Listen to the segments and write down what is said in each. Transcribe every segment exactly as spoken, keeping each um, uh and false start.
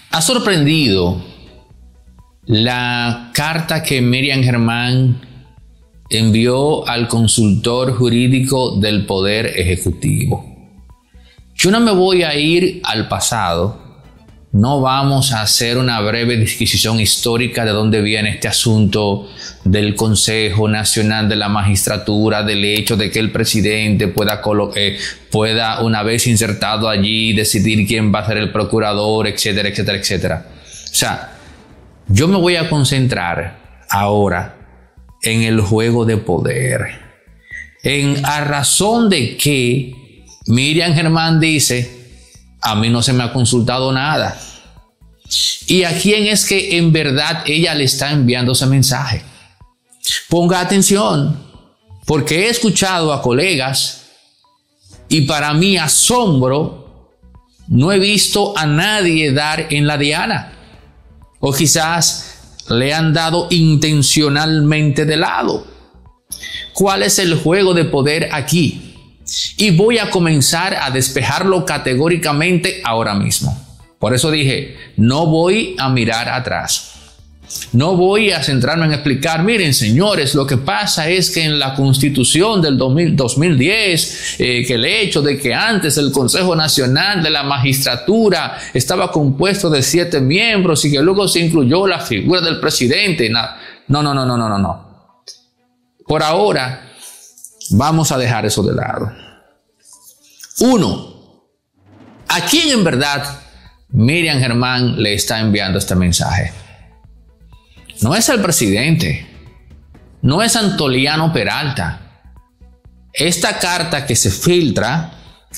Ha sorprendido la carta que Miriam Germán envió al consultor jurídico del Poder Ejecutivo. Yo no me voy a ir al pasado, no vamos a hacer una breve disquisición histórica de dónde viene este asunto del Consejo Nacional de la Magistratura, del hecho de que el presidente pueda, eh, pueda una vez insertado allí, decidir quién va a ser el procurador, etcétera, etcétera, etcétera. O sea, yo me voy a concentrar ahora en el juego de poder, en a razón de que Miriam Germán dice: a mí no se me ha consultado nada. ¿Y a quién es que en verdad ella le está enviando ese mensaje? Ponga atención, porque he escuchado a colegas y para mi asombro no he visto a nadie dar en la diana. O quizás le han dado intencionalmente de lado. ¿Cuál es el juego de poder aquí? Y voy a comenzar a despejarlo categóricamente ahora mismo. Por eso dije, no voy a mirar atrás. No voy a centrarme en explicar, miren señores, lo que pasa es que en la Constitución del dos mil diez, eh, que el hecho de que antes el Consejo Nacional de la Magistratura estaba compuesto de siete miembros y que luego se incluyó la figura del presidente. No, no, no, no, no, no, no. Por ahora, vamos a dejar eso de lado. Uno, ¿a quién en verdad Miriam Germán le está enviando este mensaje? No es al presidente, no es Antoliano Peralta. Esta carta que se filtra,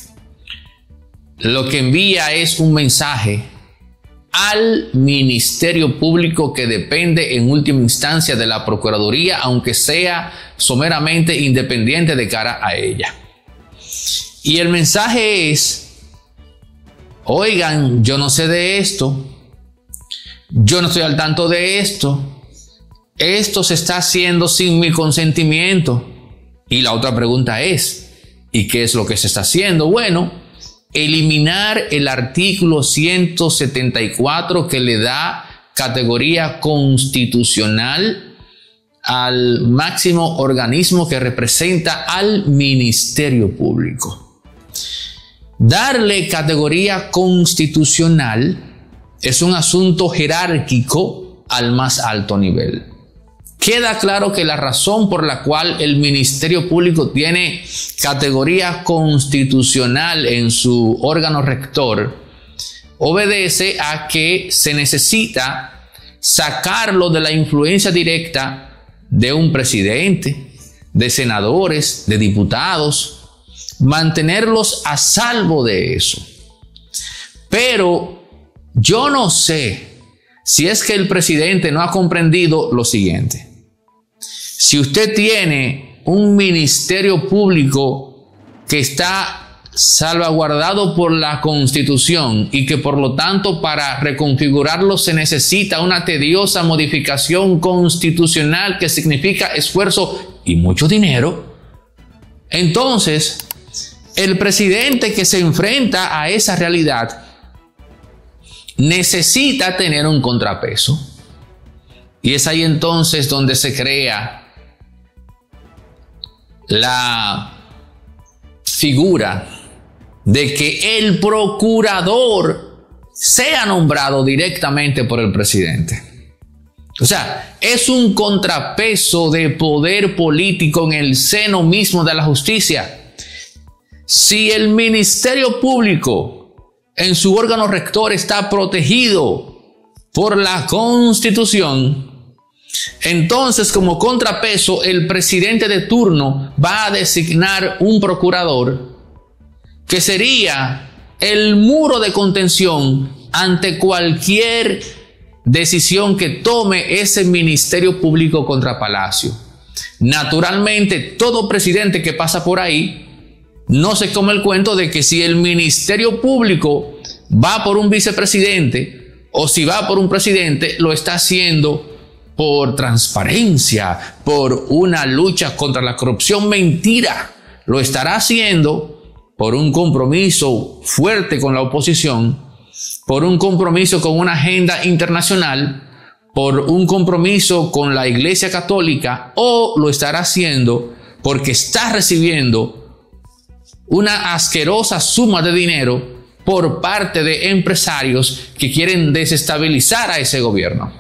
lo que envía es un mensaje al Ministerio Público que depende en última instancia de la Procuraduría, aunque sea someramente independiente de cara a ella. Y el mensaje es: oigan, yo no sé de esto, yo no estoy al tanto de esto, esto se está haciendo sin mi consentimiento. Y la otra pregunta es, ¿y qué es lo que se está haciendo? Bueno, eliminar el artículo ciento setenta y cuatro que le da categoría constitucional al máximo organismo que representa al Ministerio Público. Darle categoría constitucional es un asunto jerárquico al más alto nivel. Queda claro que la razón por la cual el Ministerio Público tiene categoría constitucional en su órgano rector obedece a que se necesita sacarlo de la influencia directa de un presidente, de senadores, de diputados, mantenerlos a salvo de eso. Pero yo no sé si es que el presidente no ha comprendido lo siguiente. Si usted tiene un ministerio público que está salvaguardado por la Constitución y que por lo tanto para reconfigurarlo se necesita una tediosa modificación constitucional que significa esfuerzo y mucho dinero, entonces el presidente que se enfrenta a esa realidad necesita tener un contrapeso. Y es ahí entonces donde se crea la figura de que el procurador sea nombrado directamente por el presidente. O sea, es un contrapeso de poder político en el seno mismo de la justicia. Si el Ministerio Público en su órgano rector está protegido por la Constitución, entonces como contrapeso el presidente de turno va a designar un procurador que sería el muro de contención ante cualquier decisión que tome ese Ministerio Público contra Palacio. Naturalmente, todo presidente que pasa por ahí no se come el cuento de que si el Ministerio Público va por un vicepresidente o si va por un presidente, lo está haciendo por transparencia, por una lucha contra la corrupción. Mentira, lo estará haciendo por un compromiso fuerte con la oposición por un compromiso con una agenda internacional, por un compromiso con la Iglesia Católica, o lo estará haciendo porque está recibiendo una asquerosa suma de dinero por parte de empresarios que quieren desestabilizar a ese gobierno.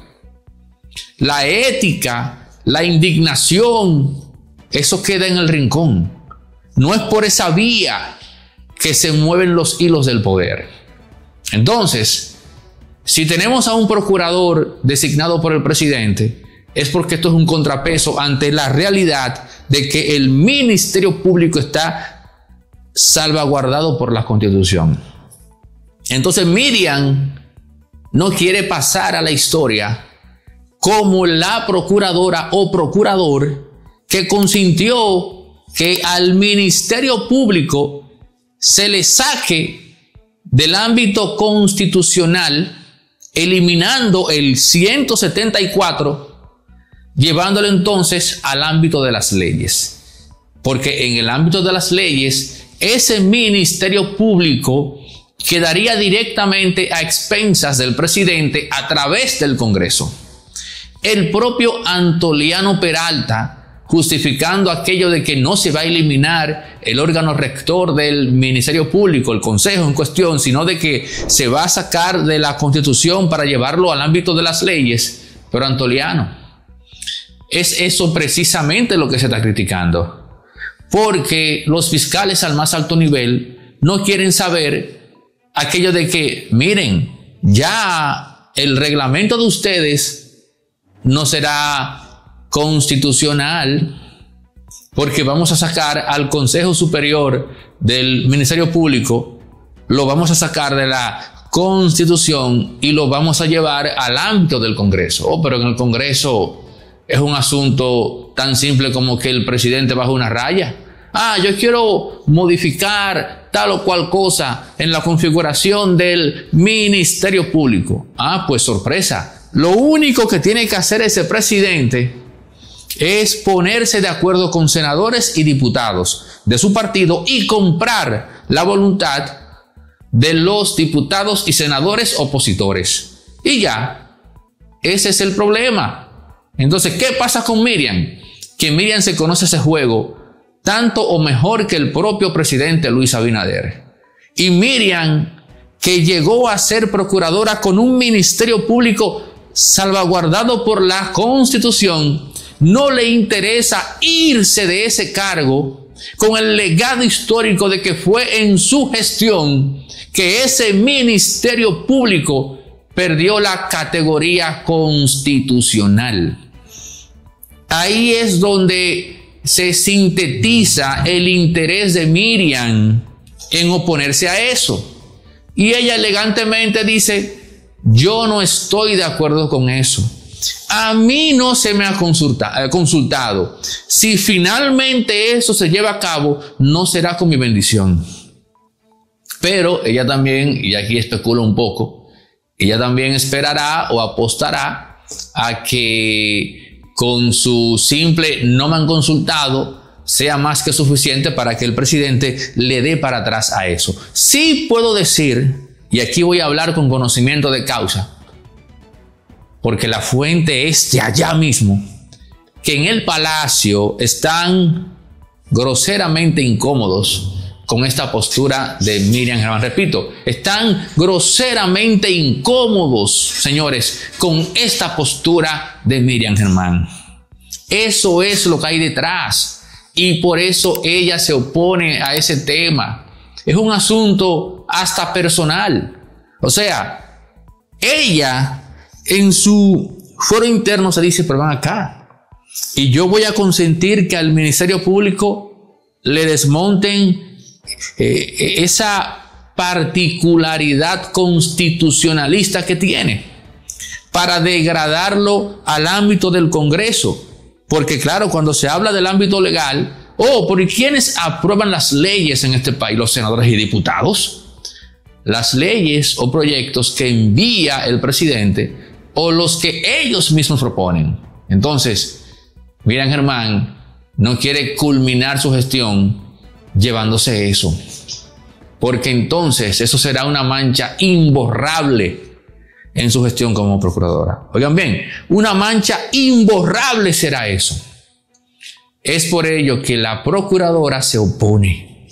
La ética, la indignación, eso queda en el rincón. No es por esa vía que se mueven los hilos del poder. Entonces, si tenemos a un procurador designado por el presidente, es porque esto es un contrapeso ante la realidad de que el Ministerio Público está salvaguardado por la Constitución. Entonces Miriam no quiere pasar a la historia como la procuradora o procurador que consintió que al Ministerio Público se le saque del ámbito constitucional, eliminando el ciento setenta y cuatro, llevándolo entonces al ámbito de las leyes. Porque en el ámbito de las leyes, ese Ministerio Público quedaría directamente a expensas del presidente a través del Congreso. El propio Antoliano Peralta, justificando aquello de que no se va a eliminar el órgano rector del Ministerio Público, el Consejo en cuestión, sino de que se va a sacar de la Constitución para llevarlo al ámbito de las leyes. Pero Antoliano, es eso precisamente lo que se está criticando, porque los fiscales al más alto nivel no quieren saber aquello de que, miren, ya el reglamento de ustedes no será constitucional, porque vamos a sacar al Consejo Superior del Ministerio Público, lo vamos a sacar de la Constitución y lo vamos a llevar al ámbito del Congreso. Oh, pero en el Congreso es un asunto tan simple como que el presidente baja una raya. Ah, yo quiero modificar tal o cual cosa en la configuración del Ministerio Público. Ah, pues sorpresa. Lo único que tiene que hacer ese presidente es ponerse de acuerdo con senadores y diputados de su partido y comprar la voluntad de los diputados y senadores opositores. Y ya, ese es el problema. Entonces, ¿qué pasa con Miriam? Que Miriam se conoce ese juego tanto o mejor que el propio presidente Luis Abinader. Y Miriam, que llegó a ser procuradora con un ministerio público salvaguardado por la Constitución, no le interesa irse de ese cargo con el legado histórico de que fue en su gestión que ese ministerio público perdió la categoría constitucional. Ahí es donde se sintetiza el interés de Miriam en oponerse a eso. Y ella elegantemente dice: yo no estoy de acuerdo con eso. A mí no se me ha consulta, eh, consultado. Si finalmente eso se lleva a cabo, no será con mi bendición. Pero ella también, y aquí especula un poco, ella también esperará o apostará a que con su simple no me han consultado sea más que suficiente para que el presidente le dé para atrás a eso. Sí puedo decir, y aquí voy a hablar con conocimiento de causa, porque la fuente es de allá mismo, que en el palacio están groseramente incómodos con esta postura de Miriam Germán. Repito, están groseramente incómodos, señores, con esta postura de Miriam Germán. Eso es lo que hay detrás y por eso ella se opone a ese tema. Es un asunto hasta personal. O sea, ella en su foro interno se dice: pero van acá, y yo voy a consentir que al Ministerio Público le desmonten eh, esa particularidad constitucionalista que tiene para degradarlo al ámbito del Congreso. Porque claro, cuando se habla del ámbito legal, oh, ¿por quiénes aprueban las leyes en este país? Los senadores y diputados. Las leyes o proyectos que envía el presidente o los que ellos mismos proponen. Entonces, Miriam Germán no quiere culminar su gestión llevándose eso. porque entonces eso será una mancha imborrable en su gestión como procuradora. Oigan bien, una mancha imborrable será eso. Es por ello que la procuradora se opone.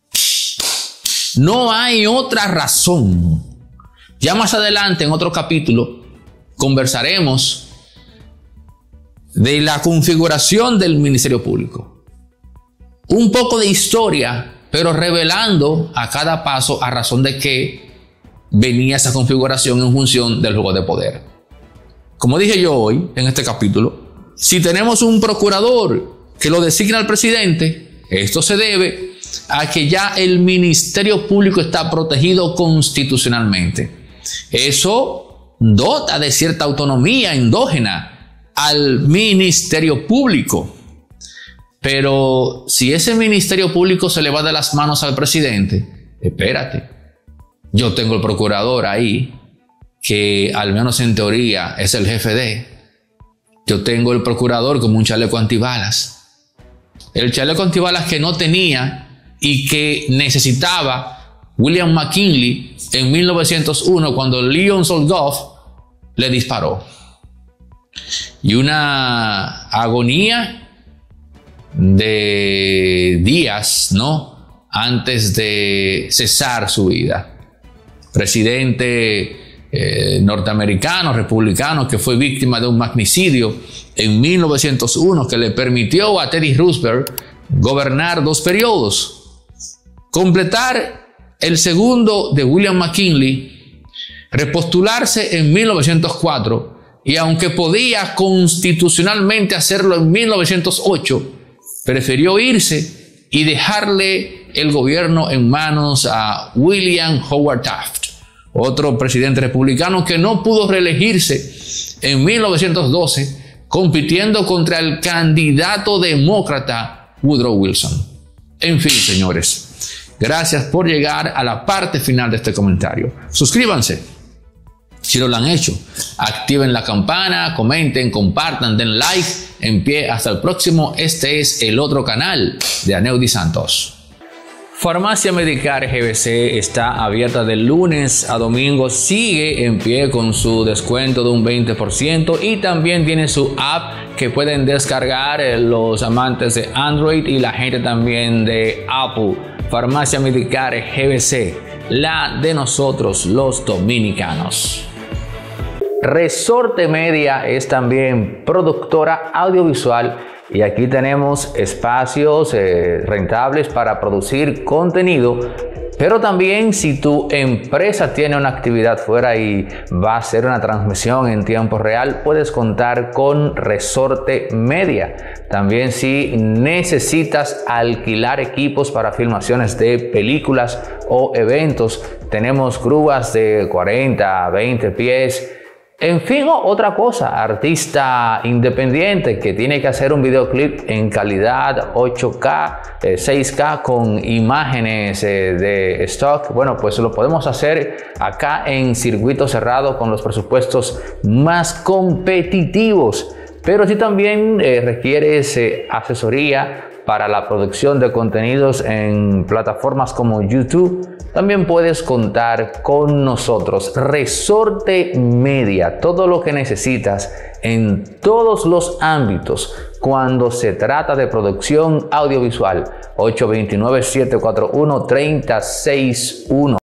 No hay otra razón. Ya más adelante, en otro capítulo, conversaremos de la configuración del Ministerio Público. Un poco de historia, pero revelando a cada paso a razón de que venía esa configuración en función del juego de poder. Como dije yo hoy en este capítulo, si tenemos un procurador que lo designa el presidente, esto se debe a que ya el Ministerio Público está protegido constitucionalmente. Eso dota de cierta autonomía endógena al Ministerio Público. Pero si ese Ministerio Público se le va de las manos al presidente, espérate, yo tengo el procurador ahí, que al menos en teoría es el jefe de. Yo tengo el procurador como un chaleco antibalas. El chaleco antibalas que no tenía y que necesitaba William McKinley en mil novecientos uno cuando Leon Solgoff le disparó. Y una agonía de días, ¿no?, antes de cesar su vida. Presidente eh, norteamericano, republicano, que fue víctima de un magnicidio en mil novecientos uno que le permitió a Teddy Roosevelt gobernar dos periodos, completar el segundo de William McKinley, repostularse en mil novecientos cuatro y aunque podía constitucionalmente hacerlo en mil novecientos ocho, prefirió irse y dejarle el gobierno en manos a William Howard Taft, otro presidente republicano que no pudo reelegirse en mil novecientos doce, compitiendo contra el candidato demócrata Woodrow Wilson. En fin, señores, gracias por llegar a la parte final de este comentario. Suscríbanse si no lo han hecho, activen la campana, comenten, compartan, den like. En pie, hasta el próximo. Este es el otro canal de Aneudi Santos. Farmacia Medicar G B C está abierta de lunes a domingo, sigue en pie con su descuento de un veinte por ciento y también tiene su app que pueden descargar los amantes de Android y la gente también de Apple. Farmacia Medicar G B C, la de nosotros los dominicanos. Resorte Media es también productora audiovisual y aquí tenemos espacios eh, rentables para producir contenido, pero también si tu empresa tiene una actividad fuera y va a hacer una transmisión en tiempo real, puedes contar con Resorte Media. También si necesitas alquilar equipos para filmaciones de películas o eventos, tenemos grúas de cuarenta a veinte pies. En fin, otra cosa, artista independiente que tiene que hacer un videoclip en calidad ocho K, eh, seis K con imágenes eh, de stock, bueno, pues lo podemos hacer acá en circuito cerrado con los presupuestos más competitivos. Pero si también eh, requieres eh, asesoría para la producción de contenidos en plataformas como YouTube, también puedes contar con nosotros. Resorte Media, todo lo que necesitas en todos los ámbitos cuando se trata de producción audiovisual. ocho dos nueve, siete cuatro uno, tres cero seis uno.